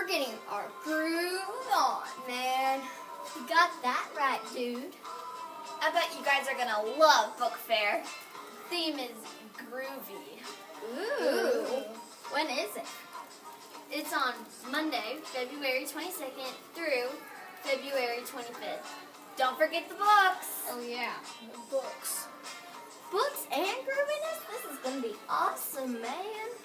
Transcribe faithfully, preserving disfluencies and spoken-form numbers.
we're getting our groove on, man. You got that right, dude. I bet you guys are gonna love Book Fair. Theme is groovy. Ooh. Ooh. When is it? It's on Monday, February twenty-second through February twenty-fifth. Don't forget the books. Oh yeah, the books. Books and grooviness? This is gonna be awesome, man.